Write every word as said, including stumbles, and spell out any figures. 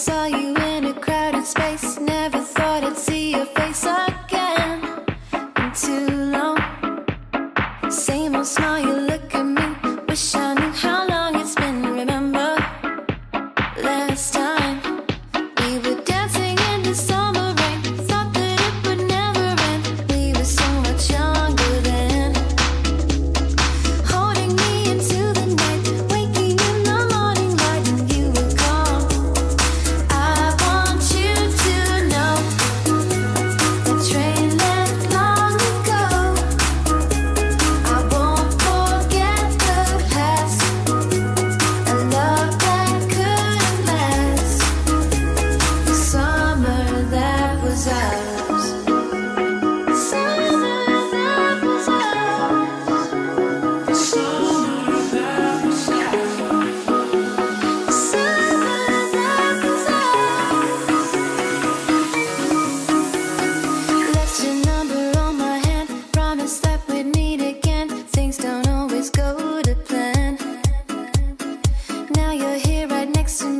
Saw you in a crowded space, never thought I'd see your face again. Been too long. Same old smile, you look at me. Wish I knew how long it's been. Remember last time we were dancing in the summer rain. Thought that it would never end. We were so much younger then. Holding me into the night, waking in the morning light, and you were gone. I want you to know the train left long ago. I won't forget the past, a love that couldn't last, the summer that was ours, summer that was ours, the summer that was ours, summer that was ours. Left your number on my hand, promised that we'd meet again. Things don't always go to plan. Now you're here right next to me.